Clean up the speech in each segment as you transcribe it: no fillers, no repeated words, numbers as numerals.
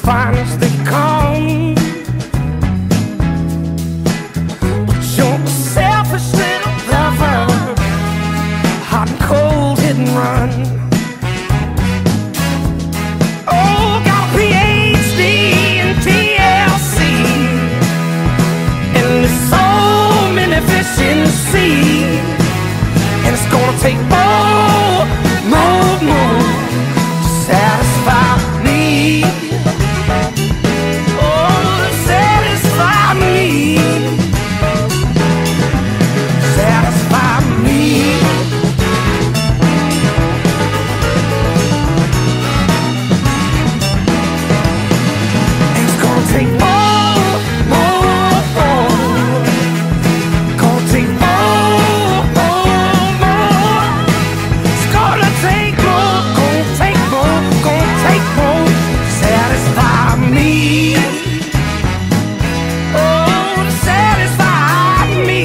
finest they come. But you're a selfish little lover, hot and cold, hit and run. Oh, got a PhD in TLC, and there's so many fish in the sea, and it's gonna take more to satisfy me. Oh, to satisfy me. Satisfy me. And it's gonna take more. Gonna take more. It's gonna take more. Gonna take more. Satisfy me. Oh, to satisfy me.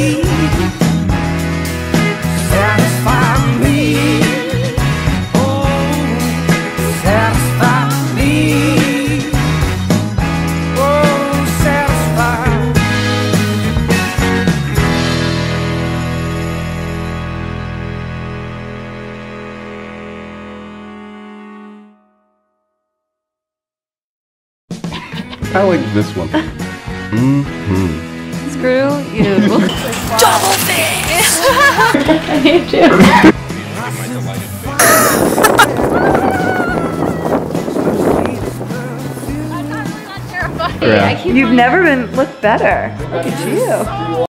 Satisfy me. Oh, satisfy me. Oh, satisfy. I like this one. Screw you. Double fish! I hate you. Yeah. You've never been looked better. Look at you.